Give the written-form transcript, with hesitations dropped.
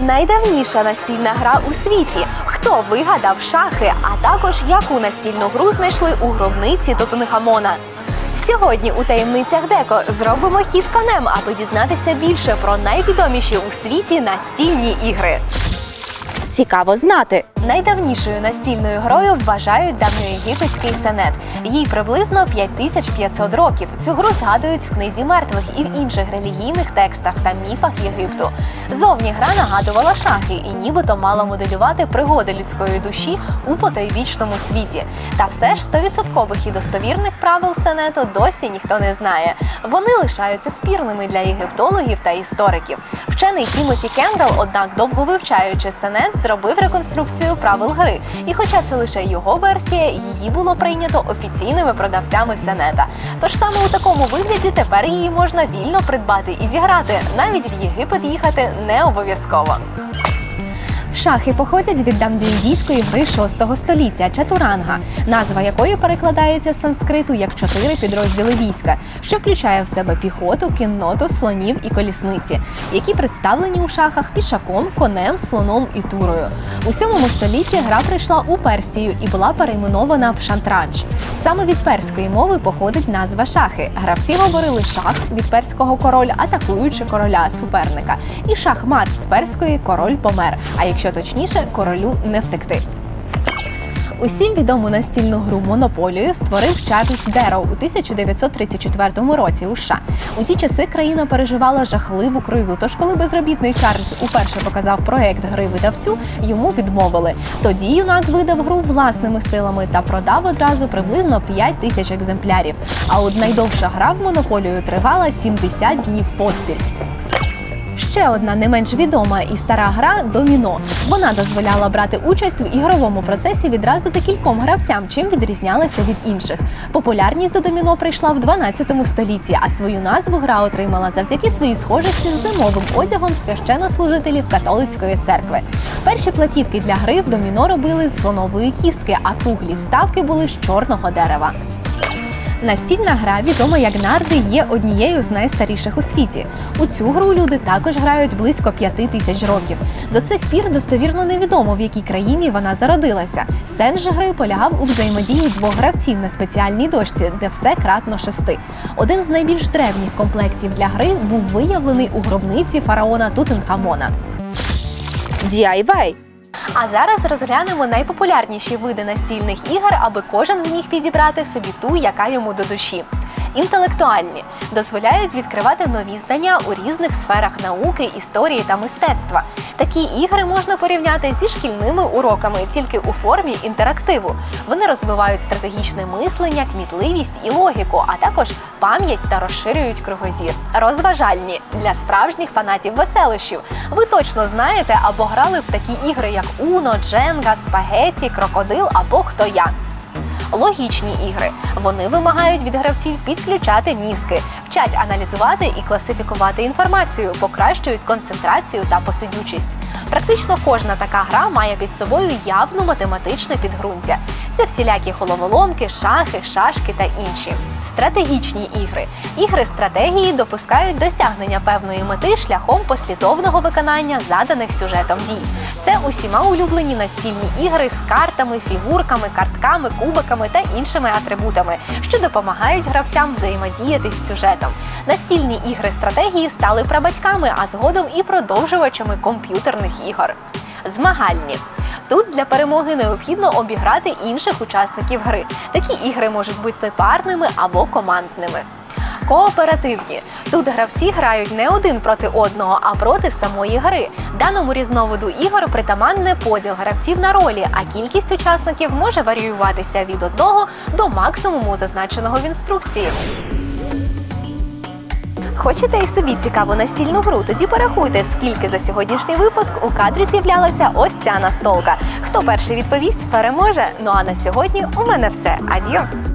найдавніша настільна гра у світі, хто вигадав шахи, а також яку настільну гру знайшли у гробниці Тутанхамона. Сьогодні у таємницях Деко зробимо хід конем, аби дізнатися більше про найвідоміші у світі настільні ігри. Цікаво знати. Найдавнішою настільною грою вважають давньоєгипетський сенет. Їй приблизно 5500 років. Цю гру згадують в книзі мертвих і в інших релігійних текстах та міфах Єгипту. Зовні гра нагадувала шахи і нібито мала моделювати пригоди людської душі у потойбічному світі. Та все ж 100% і достовірних правил сенету досі ніхто не знає. Вони лишаються спірними для єгиптологів та істориків. Вчений Тімоті Кендалл, однак довго вивчаючи сенет, зробив реконструкцію правил гри. І хоча це лише його версія, її було прийнято офіційними продавцями сенета. Тож саме у такому вигляді тепер її можна вільно придбати і зіграти. Навіть в Єгипет їхати не обов'язково. Шахи походять від давньоіндійської гри 6 століття – чатуранга, назва якої перекладається з санскриту як 4 підрозділи війська, що включає в себе піхоту, кінноту, слонів і колісниці, які представлені у шахах пішаком, конем, слоном і турою. У 7 столітті гра прийшла у Персію і була перейменована в шантрадж. Саме від перської мови походить назва шахи. Гравці говорили шах від перського король, атакуючи короля суперника, і шахмат з перської король помер, а якщо точніше, королю не втекти. Усім відому настільну гру «Монополію» створив Чарльз Дарроу у 1934 році у США. У ті часи країна переживала жахливу кризу, тож коли безробітний Чарльз уперше показав проєкт гри видавцю, йому відмовили. Тоді юнак видав гру власними силами та продав одразу приблизно 5000 екземплярів. А от найдовша гра в «Монополію» тривала 70 днів поспіль. Ще одна не менш відома і стара гра – доміно. Вона дозволяла брати участь в ігровому процесі відразу декільком гравцям, чим відрізнялася від інших. Популярність до доміно прийшла в 12 столітті, а свою назву гра отримала завдяки своїй схожості з зимовим одягом священнослужителів католицької церкви. Перші платівки для гри в доміно робили з слонової кістки, а круглі вставки були з чорного дерева. Настільна гра, відома як нарди, є однією з найстаріших у світі. У цю гру люди також грають близько 5000 років. До цих пір достовірно невідомо, в якій країні вона зародилася. Сенс же гри полягав у взаємодії двох гравців на спеціальній дошці, де все кратно 6. Один з найбільш древніх комплектів для гри був виявлений у гробниці фараона Тутанхамона. DIY. А зараз розглянемо найпопулярніші види настільних ігор, аби кожен зміг підібрати собі ту, яка йому до душі. Інтелектуальні – дозволяють відкривати нові знання у різних сферах науки, історії та мистецтва. Такі ігри можна порівняти зі шкільними уроками, тільки у формі інтерактиву. Вони розвивають стратегічне мислення, кмітливість і логіку, а також пам'ять та розширюють кругозір. Розважальні – для справжніх фанатів веселощів. Ви точно знаєте або грали в такі ігри, як Уно, Дженга, Спагеті, Крокодил або Хто я. Логічні ігри. Вони вимагають від гравців підключати мізки, вчать аналізувати і класифікувати інформацію, покращують концентрацію та посидючість. Практично кожна така гра має під собою явну математичне підґрунтя. Це всілякі головоломки, шахи, шашки та інші. Стратегічні ігри. Ігри стратегії допускають досягнення певної мети шляхом послідовного виконання заданих сюжетом дій. Це усіма улюблені настільні ігри з картами, фігурками, картками, кубиками та іншими атрибутами, що допомагають гравцям взаємодіяти з сюжетом. Настільні ігри стратегії стали прабатьками, а згодом і продовжувачами комп'ютерних ігор. Змагальні. Тут для перемоги необхідно обіграти інших учасників гри. Такі ігри можуть бути парними або командними. Кооперативні. Тут гравці грають не один проти одного, а проти самої гри. Даному різновиду ігор притаманне поділ гравців на ролі, а кількість учасників може варіюватися від 1 до максимуму, зазначеного в інструкції. Хочете і собі цікаву настільну гру? Тоді порахуйте, скільки за сьогоднішній випуск у кадрі з'являлася ось ця настолка. Хто перший відповість, переможе. Ну а на сьогодні у мене все. Адьо!